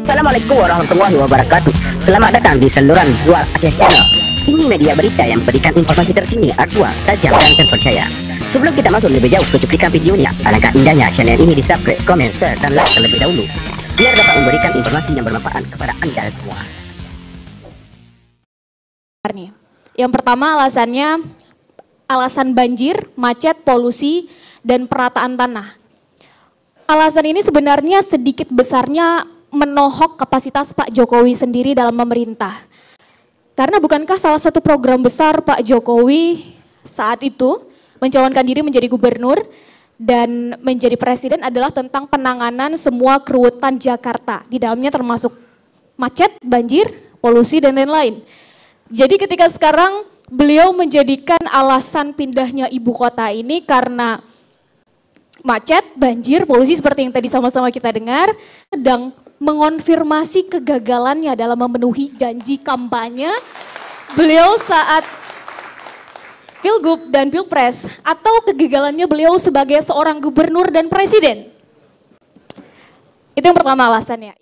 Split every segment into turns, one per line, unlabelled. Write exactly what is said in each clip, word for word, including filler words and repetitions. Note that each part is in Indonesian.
Assalamualaikum warahmatullahi wabarakatuh. Selamat datang di saluran Zual Aceh Channel. Ini media berita yang memberikan informasi terkini, aktual, tajam, dan terpercaya. Sebelum kita masuk lebih jauh ke cuplikan videonya, alangkah indahnya channel ini di subscribe, komen, share, dan like terlebih dahulu, biar dapat memberikan informasi yang bermanfaat kepada Anda semua.
Yang pertama alasannya, alasan banjir, macet, polusi, dan perataan tanah. Alasan ini sebenarnya sedikit besarnya menohok kapasitas Pak Jokowi sendiri dalam memerintah. Karena bukankah salah satu program besar Pak Jokowi saat itu mencalonkan diri menjadi gubernur dan menjadi presiden adalah tentang penanganan semua keruwetan Jakarta. Di dalamnya termasuk macet, banjir, polusi, dan lain-lain. Jadi ketika sekarang beliau menjadikan alasan pindahnya ibu kota ini karena macet, banjir, polusi seperti yang tadi sama-sama kita dengar, sedang mengonfirmasi kegagalannya dalam memenuhi janji kampanye beliau saat Pilgub dan Pilpres, atau kegagalannya beliau sebagai seorang gubernur dan presiden. Itu yang pertama alasannya.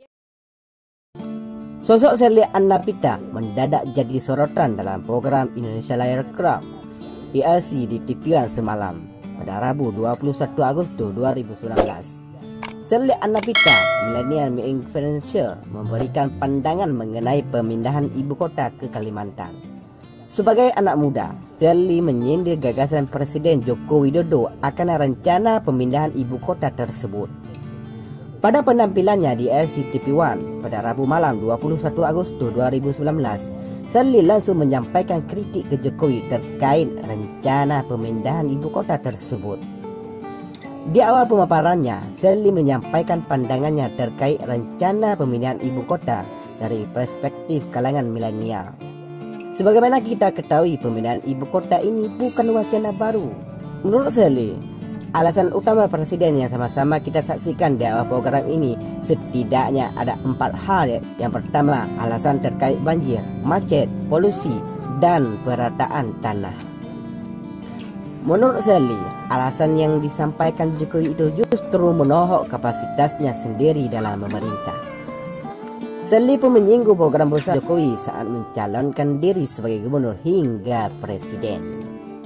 Sosok Sherly Annapita mendadak jadi sorotan dalam program Indonesia Layar Crowd I R C di T V One semalam pada Rabu dua puluh satu Agustus dua ribu sembilan belas. Sherly Annapita, milenial influencer, memberikan pandangan mengenai pemindahan ibu kota ke Kalimantan. Sebagai anak muda, Sherly menyindir gagasan Presiden Joko Widodo akan rencana pemindahan ibu kota tersebut. Pada penampilannya di R C T V One pada Rabu malam dua puluh satu Agustus dua ribu sembilan belas, Sherly langsung menyampaikan kritik ke Jokowi terkait rencana pemindahan ibu kota tersebut. Di awal pemaparannya, Sherly menyampaikan pandangannya terkait rencana pemindahan ibu kota dari perspektif kalangan milenial. Sebagaimana kita ketahui, pemindahan ibu kota ini bukan wacana baru. Menurut Sherly, alasan utama presiden yang sama-sama kita saksikan di awal program ini setidaknya ada empat hal. Yang pertama, alasan terkait banjir, macet, polusi, dan perataan tanah. Menurut Sherly, alasan yang disampaikan Jokowi itu justru menohok kapasitasnya sendiri dalam memerintah. Sherly pun menyinggung program besar Jokowi saat mencalonkan diri sebagai gubernur hingga presiden.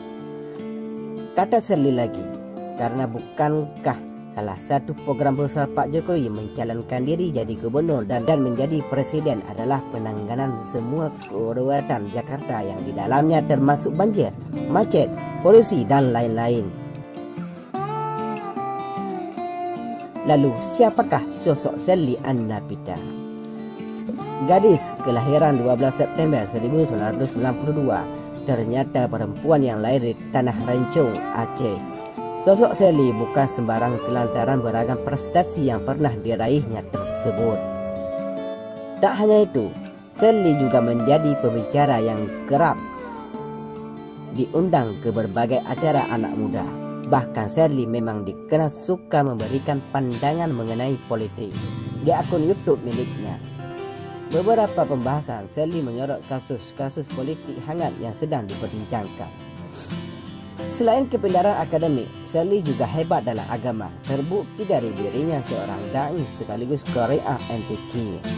Kata Sherly lagi, karena bukankah salah satu program besar Pak Jokowi mencalonkan diri jadi gubernur dan, dan menjadi presiden adalah penanganan semua keruwetan Jakarta yang di dalamnya termasuk banjir, macet, polusi, dan lain-lain. Lalu siapakah sosok Sherly Annapita? Gadis kelahiran dua belas September seribu sembilan ratus sembilan puluh dua, ternyata perempuan yang lahir di Tanah Rencong, Aceh. Sosok Sherly bukan sembarang kelantaran beragam prestasi yang pernah diraihnya tersebut. Tak hanya itu, Sherly juga menjadi pembicara yang kerap diundang ke berbagai acara anak muda. Bahkan Sherly memang dikenal suka memberikan pandangan mengenai politik di akun YouTube miliknya. Beberapa pembahasan, Sherly menyorot kasus-kasus politik hangat yang sedang diperbincangkan. Selain kepintaran akademik, Sherly juga hebat dalam agama. Terbukti dari dirinya seorang dai sekaligus qari'ah M T Q.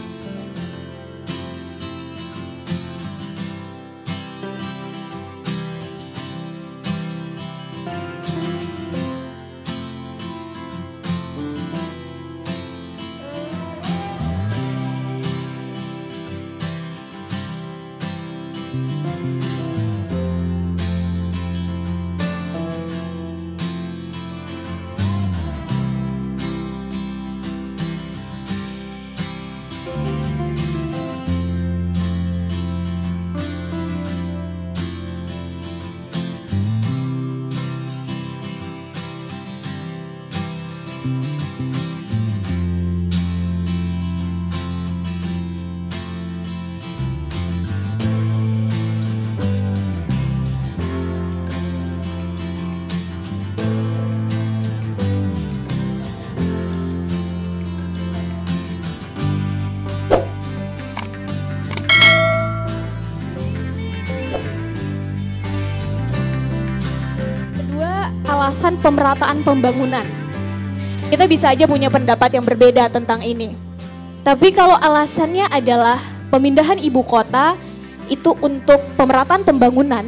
alasan pemerataan pembangunan. Kita bisa aja punya pendapat yang berbeda tentang ini. Tapi kalau alasannya adalah pemindahan ibu kota itu untuk pemerataan pembangunan,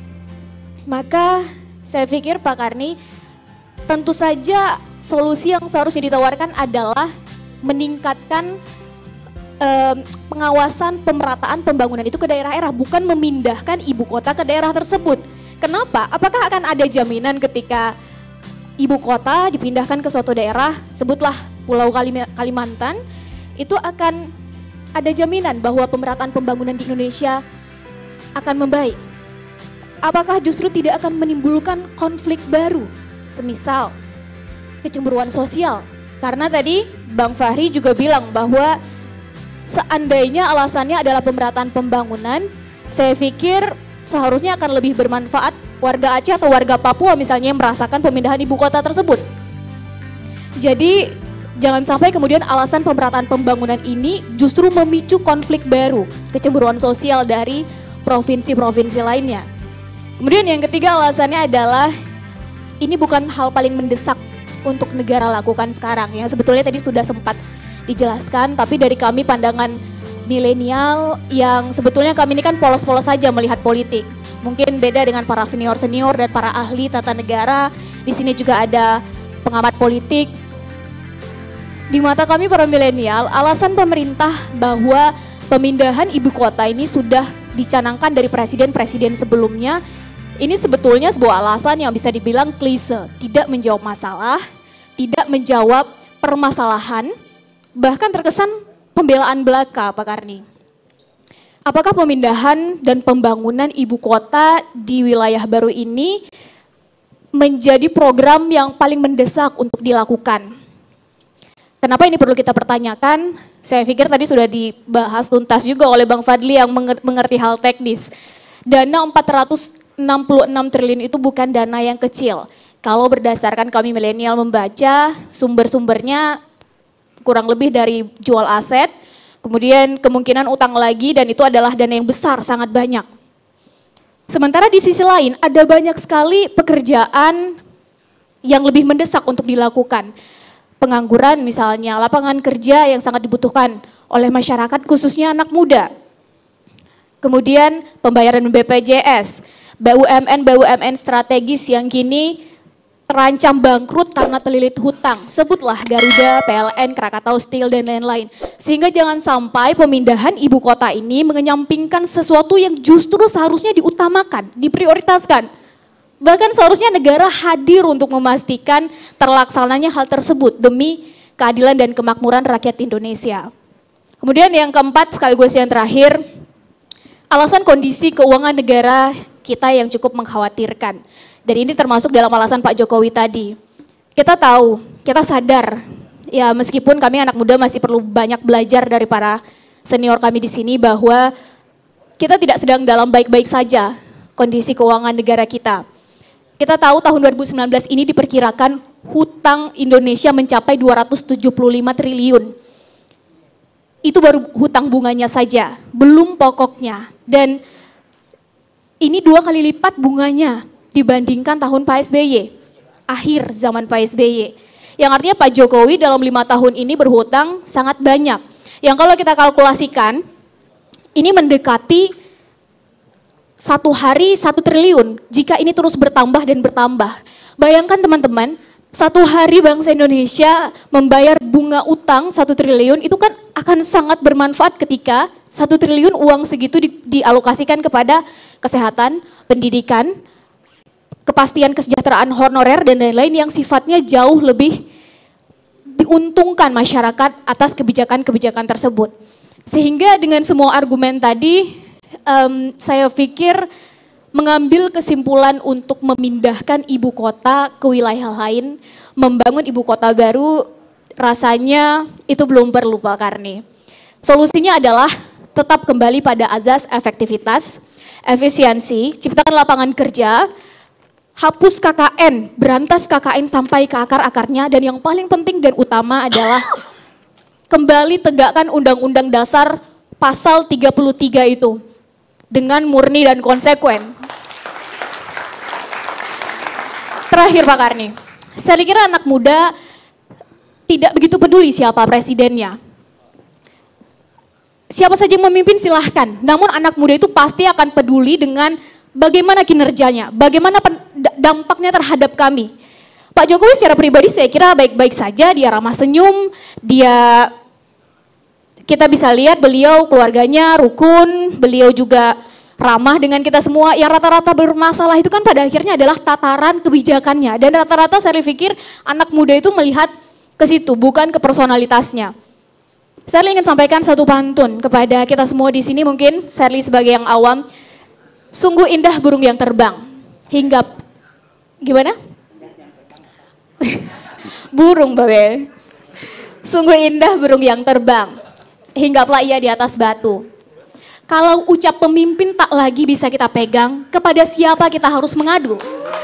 maka saya pikir Pak Karni, tentu saja solusi yang seharusnya ditawarkan adalah meningkatkan eh, pengawasan pemerataan pembangunan itu ke daerah-daerah, bukan memindahkan ibu kota ke daerah tersebut. Kenapa? Apakah akan ada jaminan ketika ibu kota dipindahkan ke suatu daerah, sebutlah Pulau Kalimantan, itu akan ada jaminan bahwa pemerataan pembangunan di Indonesia akan membaik? Apakah justru tidak akan menimbulkan konflik baru, semisal kecemburuan sosial? Karena tadi Bang Fahri juga bilang bahwa seandainya alasannya adalah pemerataan pembangunan, saya pikir seharusnya akan lebih bermanfaat warga Aceh atau warga Papua misalnya yang merasakan pemindahan ibu kota tersebut. Jadi jangan sampai kemudian alasan pemerataan pembangunan ini justru memicu konflik baru, kecemburuan sosial dari provinsi-provinsi lainnya. Kemudian yang ketiga alasannya adalah ini bukan hal paling mendesak untuk negara lakukan sekarang, yang sebetulnya tadi sudah sempat dijelaskan, tapi dari kami pandangan milenial yang sebetulnya kami ini kan polos-polos saja melihat politik. Mungkin beda dengan para senior-senior dan para ahli tata negara. Di sini juga ada pengamat politik. Di mata kami para milenial, alasan pemerintah bahwa pemindahan ibu kota ini sudah dicanangkan dari presiden-presiden sebelumnya, ini sebetulnya sebuah alasan yang bisa dibilang klise, tidak menjawab masalah, tidak menjawab permasalahan, bahkan terkesan pembelaan belaka, Pak Karni. Apakah pemindahan dan pembangunan ibu kota di wilayah baru ini menjadi program yang paling mendesak untuk dilakukan? Kenapa ini perlu kita pertanyakan? Saya pikir tadi sudah dibahas tuntas juga oleh Bang Fadli yang mengerti hal teknis. Dana empat ratus enam puluh enam triliun itu bukan dana yang kecil. Kalau berdasarkan kami milenial membaca, sumber-sumbernya kurang lebih dari jual aset, kemudian kemungkinan utang lagi, dan itu adalah dana yang besar, sangat banyak. Sementara di sisi lain ada banyak sekali pekerjaan yang lebih mendesak untuk dilakukan. Pengangguran misalnya, lapangan kerja yang sangat dibutuhkan oleh masyarakat khususnya anak muda. Kemudian pembayaran B P J S, B U M N-B U M N strategis yang kini terancam bangkrut karena terlilit hutang. Sebutlah Garuda, P L N, Krakatau Steel, dan lain-lain. Sehingga jangan sampai pemindahan ibu kota ini mengenyampingkan sesuatu yang justru seharusnya diutamakan, diprioritaskan. Bahkan seharusnya negara hadir untuk memastikan terlaksananya hal tersebut demi keadilan dan kemakmuran rakyat Indonesia. Kemudian yang keempat sekaligus yang terakhir, alasan kondisi keuangan negara kita yang cukup mengkhawatirkan. Dan ini termasuk dalam alasan Pak Jokowi tadi. Kita tahu, kita sadar, ya meskipun kami anak muda masih perlu banyak belajar dari para senior kami di sini bahwa kita tidak sedang dalam baik-baik saja kondisi keuangan negara kita. Kita tahu tahun dua ribu sembilan belas ini diperkirakan hutang Indonesia mencapai dua ratus tujuh puluh lima triliun. Itu baru hutang bunganya saja, belum pokoknya. Dan ini dua kali lipat bunganya dibandingkan tahun Pak S B Y, akhir zaman Pak S B Y. Yang artinya Pak Jokowi dalam lima tahun ini berhutang sangat banyak. Yang kalau kita kalkulasikan, ini mendekati satu hari satu triliun jika ini terus bertambah dan bertambah. Bayangkan teman-teman, satu hari bangsa Indonesia membayar bunga utang satu triliun, itu kan akan sangat bermanfaat ketika satu triliun uang segitu di, dialokasikan kepada kesehatan, pendidikan, kepastian kesejahteraan honorer, dan lain-lain yang sifatnya jauh lebih diuntungkan masyarakat atas kebijakan-kebijakan tersebut. Sehingga dengan semua argumen tadi, Um, saya pikir mengambil kesimpulan untuk memindahkan ibu kota ke wilayah lain, membangun ibu kota baru, rasanya itu belum perlu Pak Karni. Solusinya adalah tetap kembali pada azas efektivitas, efisiensi, ciptakan lapangan kerja, hapus K K N, berantas K K N sampai ke akar-akarnya, dan yang paling penting dan utama adalah kembali tegakkan Undang-Undang Dasar pasal tiga puluh tiga itu dengan murni dan konsekuen. Terakhir Pak Karni, saya kira anak muda tidak begitu peduli siapa presidennya. siapa saja yang memimpin silahkan. Namun anak muda itu pasti akan peduli dengan bagaimana kinerjanya, bagaimana pen, dampaknya terhadap kami. Pak Jokowi secara pribadi saya kira baik-baik saja, dia ramah senyum, dia kita bisa lihat beliau keluarganya rukun, beliau juga ramah dengan kita semua. Yang rata-rata bermasalah itu kan pada akhirnya adalah tataran kebijakannya. Dan rata-rata saya pikir anak muda itu melihat ke situ, bukan ke personalitasnya. Saya ingin sampaikan satu pantun kepada kita semua di sini, mungkin Shirley sebagai yang awam. Sungguh indah burung yang terbang, hingga gimana? Burung, Babe. Sungguh indah burung yang terbang, hinggaplah ia di atas batu. Kalau ucap pemimpin tak lagi bisa kita pegang, kepada siapa kita harus mengadu?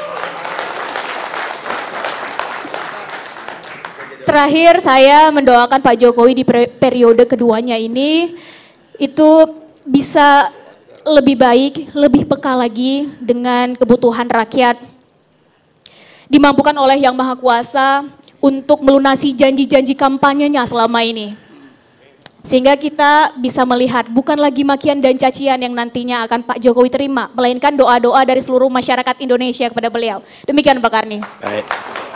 Terakhir saya mendoakan Pak Jokowi di periode keduanya ini itu bisa lebih baik, lebih peka lagi dengan kebutuhan rakyat. Dimampukan oleh Yang Maha Kuasa untuk melunasi janji-janji kampanyenya selama ini. Sehingga kita bisa melihat bukan lagi makian dan cacian yang nantinya akan Pak Jokowi terima, melainkan doa-doa dari seluruh masyarakat Indonesia kepada beliau. Demikian Pak Karni.
Baik.